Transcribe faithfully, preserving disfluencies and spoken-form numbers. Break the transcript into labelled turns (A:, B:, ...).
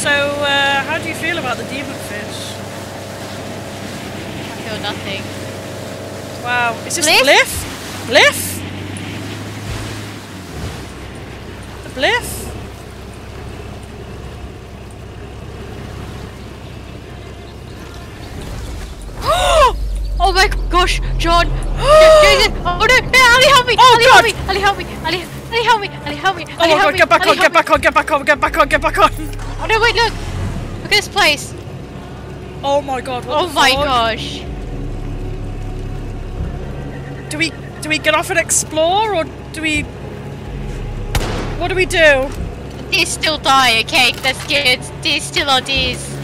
A: So, uh, how do you feel about the demon fish?
B: I feel nothing.
A: Wow, is this
B: Bliff?
A: Bliff? Bliff? The Bliff?
B: Oh my gosh, John! Oh no, no, Ali help me!
A: Oh,
B: Ali
A: God.
B: help me! Ali help me! Ali, Ali help me! Ali help me!
A: Oh
B: Ali
A: my
B: help
A: god,
B: me!
A: get back
B: Ali
A: on,
B: help
A: get
B: me.
A: back on, get back on, get back on, get back on!
B: Oh no, wait, look! Look at this place!
A: Oh my god, what
B: Oh
A: the
B: my
A: fuck?
B: gosh!
A: Do we, do we get off and explore, or do we... What do we do?
B: These still die, okay? That's good. These still are these.